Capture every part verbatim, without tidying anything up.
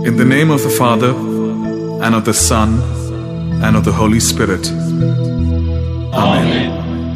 In the name of the Father, and of the Son, and of the Holy Spirit. Amen.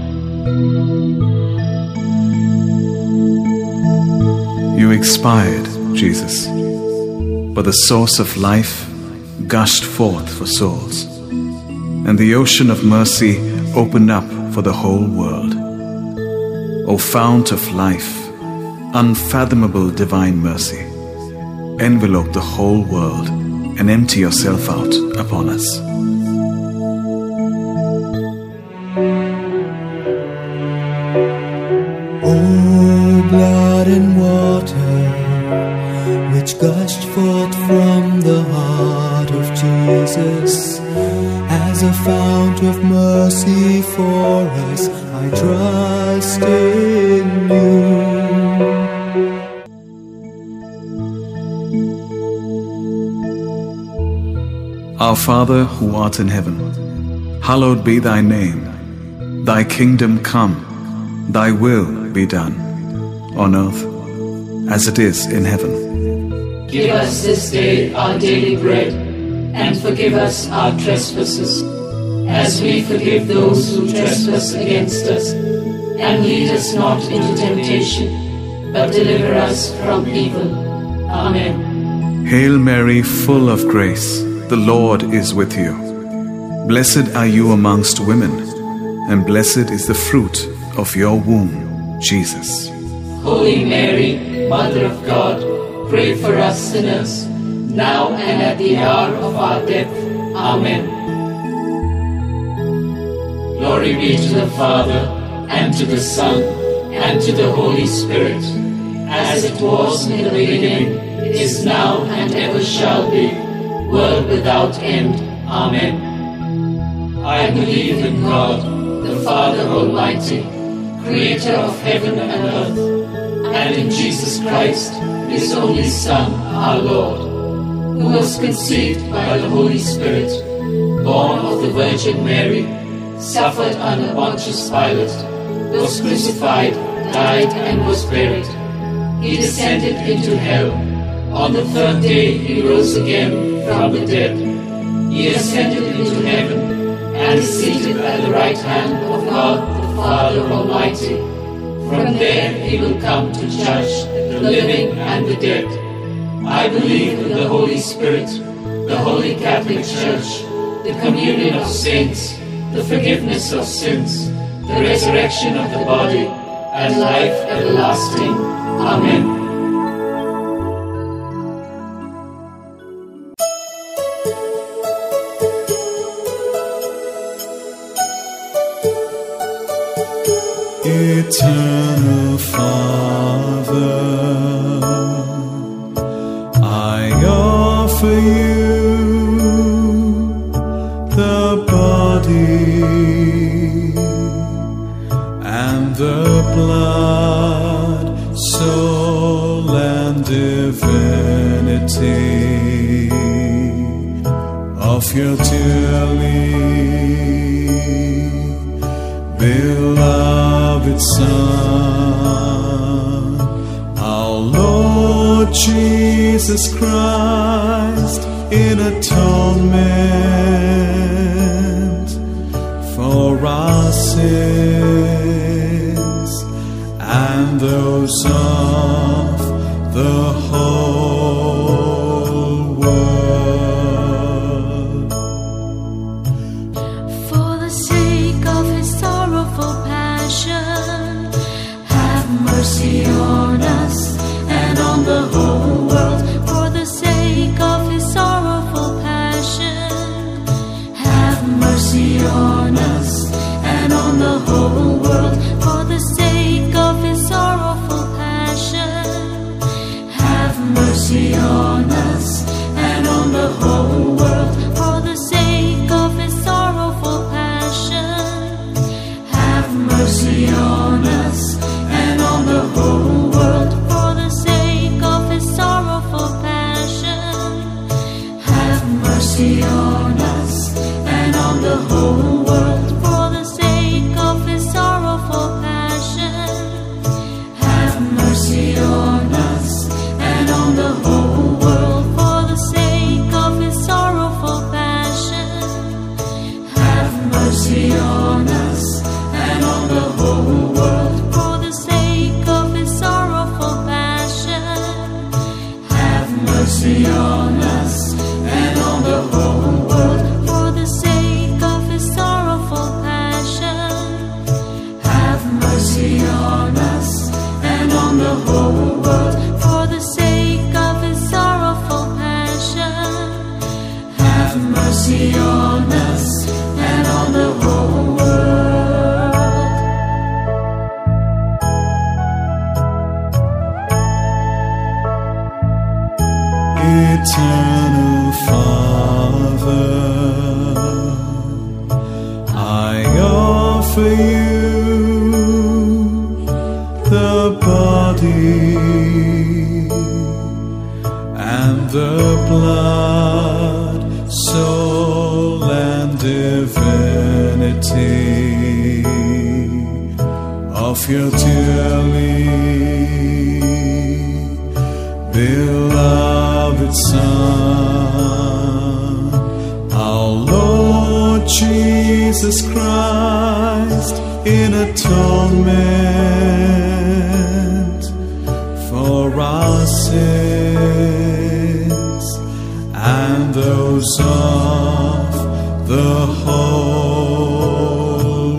You expired, Jesus, but the source of life gushed forth for souls, and the ocean of mercy opened up for the whole world. O fount of life, unfathomable divine mercy, envelope the whole world and empty yourself out upon us. O blood and water, which gushed forth from the heart of Jesus, as a fount of mercy for us, I trust in you. Our Father who art in heaven, hallowed be thy name. Thy kingdom come, thy will be done, on earth as it is in heaven. Give us this day our daily bread, and forgive us our trespasses, as we forgive those who trespass against us. And lead us not into temptation, but deliver us from evil. Amen. Hail Mary, full of grace, the Lord is with you. Blessed are you amongst women, and blessed is the fruit of your womb, Jesus. Holy Mary, Mother of God, pray for us sinners, now and at the hour of our death. Amen. Glory be to the Father, and to the Son, and to the Holy Spirit, as it was in the beginning, is now, and ever shall be, world without end. Amen. I believe in God, the Father Almighty, creator of heaven and earth, and in Jesus Christ, his only Son, our Lord, who was conceived by the Holy Spirit, born of the Virgin Mary, suffered under Pontius Pilate, was crucified, died, and was buried. He descended into hell. On the third day he rose again from the dead. He ascended into heaven, and is seated at the right hand of God the Father Almighty. From there he will come to judge the living and the dead. I believe in the Holy Spirit, the Holy Catholic Church, the communion of saints, the forgiveness of sins, the resurrection of the body, and life everlasting. Amen. Eternal Father, I offer you the body and the blood, soul and divinity of your dearly beloved Son, our Lord Jesus Christ, in atonement for our sins and those of the whole world. For the sake of his sorrowful passion, have mercy on us and on the whole world. For the sake of his sorrowful passion, have mercy on us and on the whole world. For the sake of his sorrowful passion, have mercy on us and on the whole world. For the sake of his sorrowful passion, have mercy on us and on the whole world. Eternal Father, I offer you the body and the blood, soul and divinity of your dearly beloved Son, our Lord Jesus Christ, in atonement for our sins and those of the whole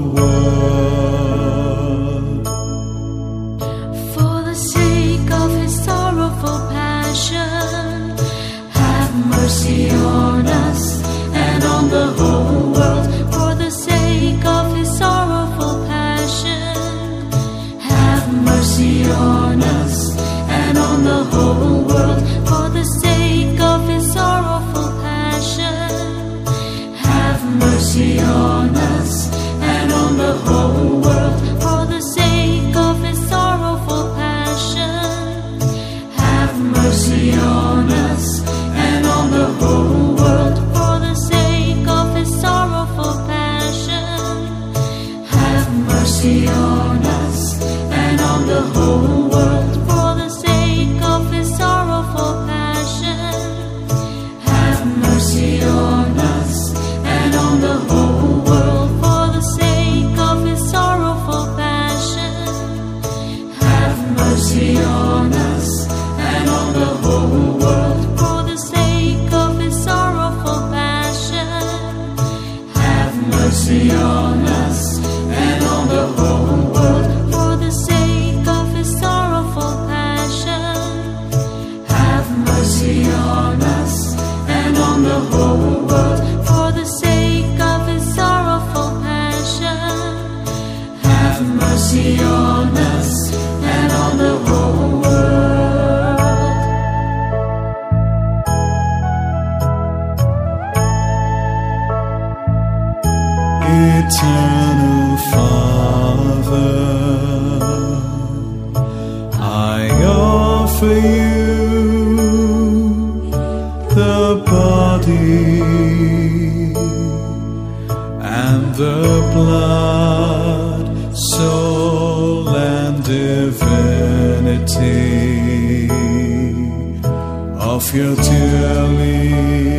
world. For the sake of his sorrowful passion, have mercy on us and on the whole world. For the sake of his sorrowful passion, have mercy on us and on the whole world. For the sake of his sorrowful passion, have mercy on us and on the whole world. For the sake of his sorrowful passion, have mercy on us and on the whole world. For the sake of his sorrowful passion, have mercy on us and on the whole world. For the sake of his sorrowful passion, have mercy on us and on the whole world. For the sake of his sorrowful passion, have mercy on us and on the whole world. For the sake of his sorrowful passion, have mercy on us and on the whole world. For the sake of his sorrowful passion, have mercy on us and on the whole world. For the sake of his sorrowful passion, have mercy on us and on the whole world. Eternal Father, I offer you the body and the blood, soul and divinity of your dearly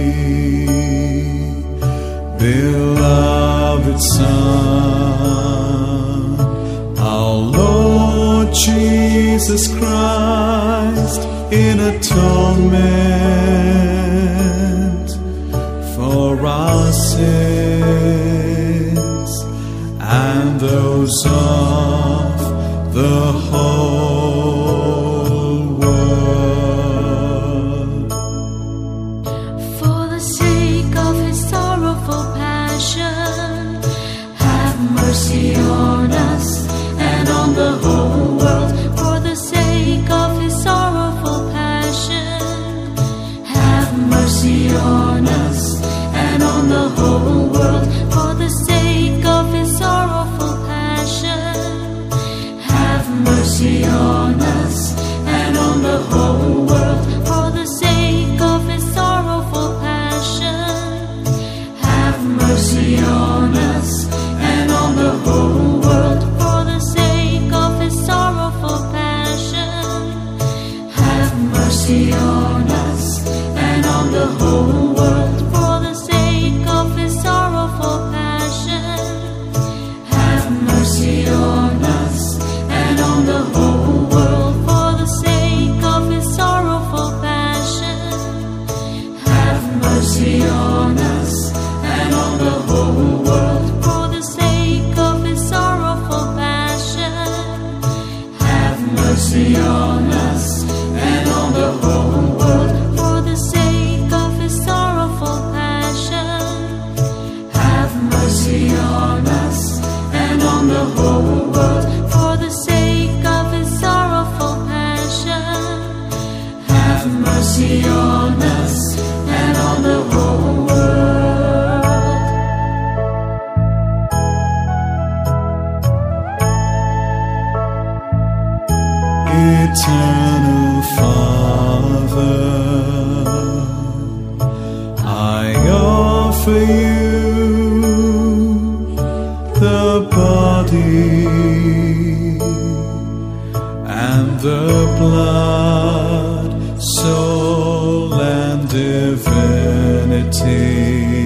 beloved Son, our Lord Jesus Christ, in atonement for our sins and those of the whole world. For the sake of his sorrowful passion, have mercy on us and on the whole world. For the sake of his sorrowful passion, have mercy on us and on the whole world. For the sake of his sorrowful passion, have mercy on us and on the whole world. For the sake of his sorrowful passion, have mercy on us and on the whole world. For the sake of his sorrowful passion, have mercy on us and on the whole world. For the sake of his sorrowful passion, have mercy on us and on the whole world. For the sake of his sorrowful passion, have mercy on us and on the whole world. For the sake of his sorrowful passion, have mercy on us and on the whole world. For the sake of his sorrowful passion, have mercy on us and on the whole world. For the sake of his sorrowful passion, have mercy on us Eternal Father, I offer you the body and the blood, soul and divinity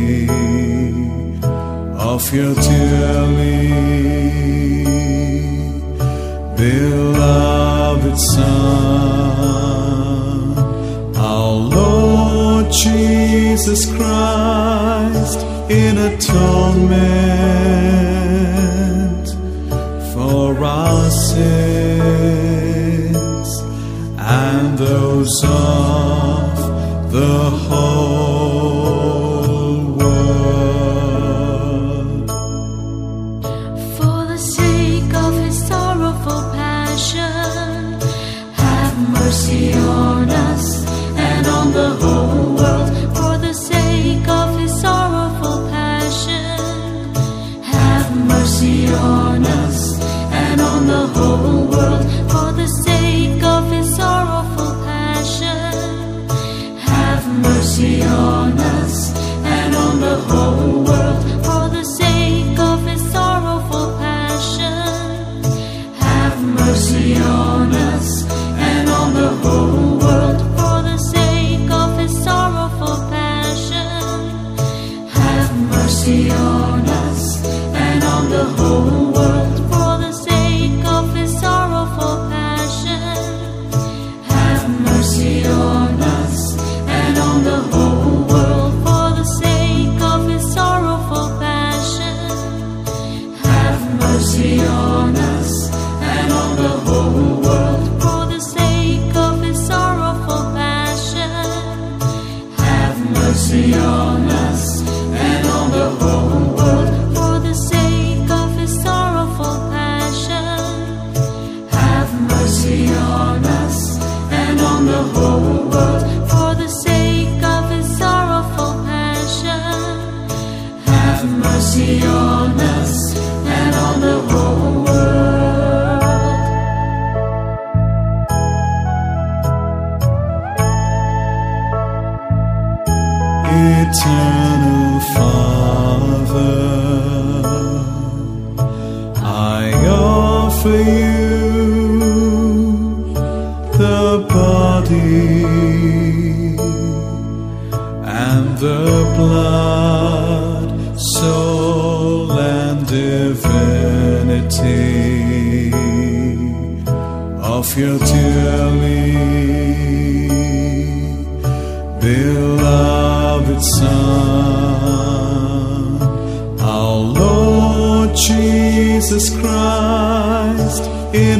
of your dearly beloved Son, our Lord Jesus Christ, in atonement for our sins and those of the whole world. For the sake of his sorrowful passion, have mercy on us and on the whole world. For the sake of his sorrowful passion, have mercy on us and on the whole world. For the sake of his sorrowful passion, have mercy on us and on the whole world. For the sake of his sorrowful passion, have mercy on us and on the whole world. For the sake of his sorrowful passion, have mercy on us and on the whole world. For the sake of his sorrowful passion, have mercy on us and on the whole world. For the sake of his sorrowful passion, have mercy on us and on the whole world. For the sake of his sorrowful passion, have mercy on us and on the whole world. For the sake of his sorrowful passion, have mercy on us and on the whole world. For the sake of his sorrowful passion, have mercy on us and on the whole world. Eternal Father, I offer you the body and the blood, soul and divinity of your dearly beloved Son, our Lord Jesus Christ, in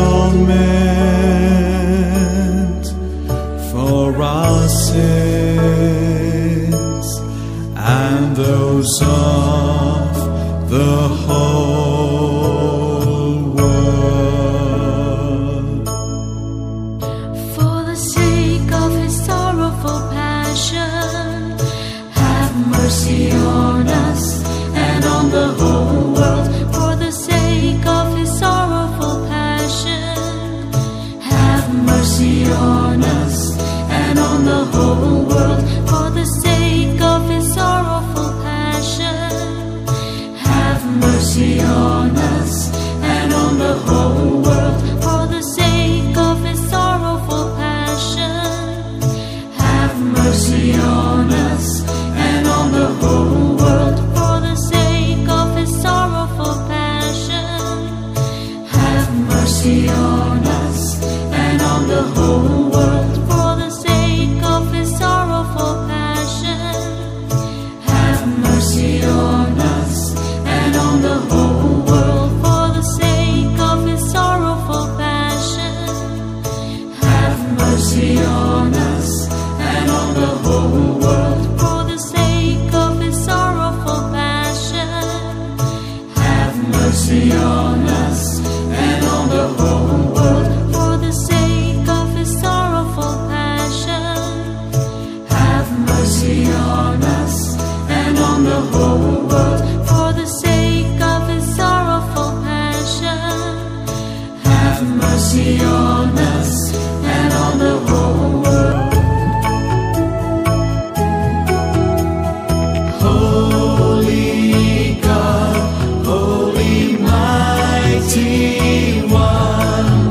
atonement for our sins and those of the whole world. For the sake of his sorrowful passion, have mercy on us and on the whole world. For the sake of his sorrowful passion, have mercy on us and on the whole world. For the sake of his sorrowful passion, have mercy on us and on the whole world. For the sake of his sorrowful passion, have mercy on us and on the whole world. For the sake of his sorrowful passion, have mercy on us and on the whole world. For the sake of his sorrowful passion, have mercy on us and on the whole world. For the sake of his sorrowful passion, have mercy on us and on the whole world. For the sake of his sorrowful passion, have mercy on us and on the whole world. For the sake of his sorrowful have mercy on us and on the whole world. Holy God, Holy Mighty One,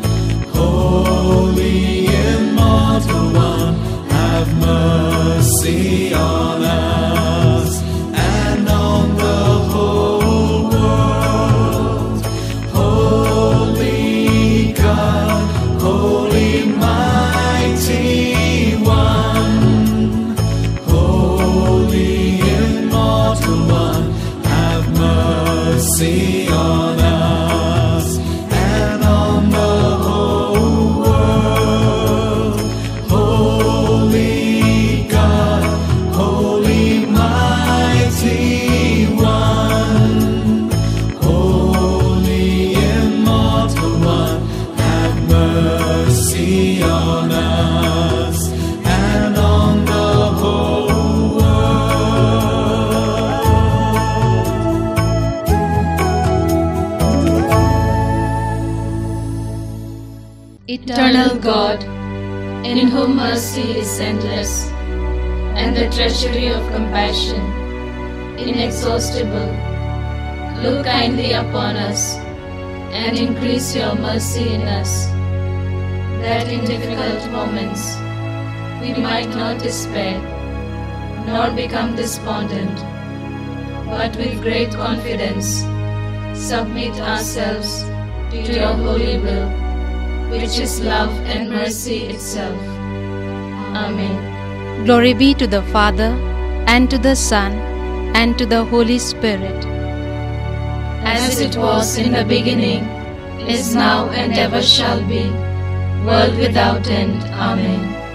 Holy Immortal One, have mercy on us and on the whole world. Holy God, Holy Mighty One, Holy Immortal One, have mercy on us and on the whole world. Holy God, Holy Mighty One, Holy Immortal One, have mercy on us and on the whole world. Eternal God, in whom mercy is endless, and the treasury of compassion inexhaustible, look kindly upon us and increase your mercy in us, that in difficult moments we might not despair nor become despondent, but with great confidence submit ourselves to your holy will, which is love and mercy itself. Amen. Glory be to the Father, and to the Son, and to the Holy Spirit. As it was in the beginning, is now, and ever shall be, world without end. Amen.